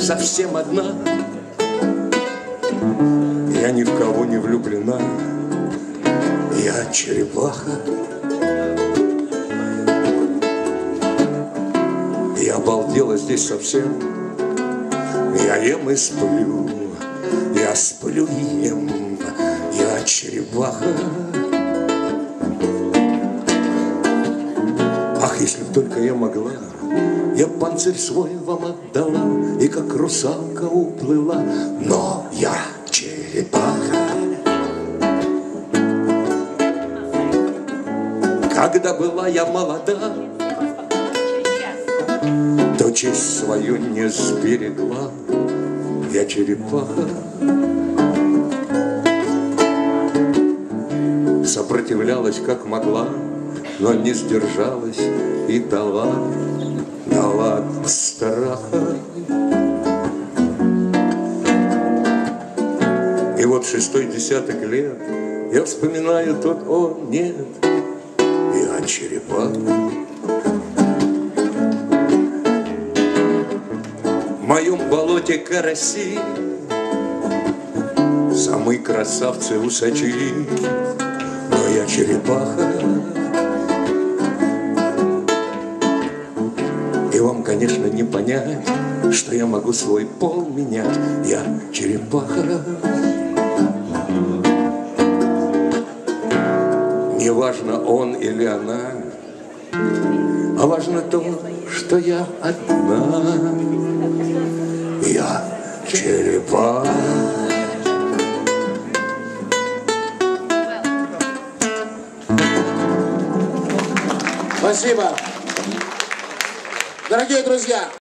совсем одна. Я ни в кого не влюблена. Я черепаха. Я обалдела здесь совсем. Я ем и сплю. Я сплю и ем. Я черепаха. Ах, если б только я могла, я б панцирь свой вам отдала и как русалка уплыла. Но я черепаха. Когда была я молода, то честь свою не сберегла. Я черепаха. Сопротивлялась как могла, но не сдержалась и дала от страха. И вот 6-й десяток лет я вспоминаю тот, о нет, я черепаха. В моем болоте караси, самые красавцы-усачи, но я черепаха. И вам, конечно, не понять, что я могу свой пол менять. Я черепаха. Не важно, он или она, а важно то, что я одна. Я черепаха. Спасибо. Дорогие друзья!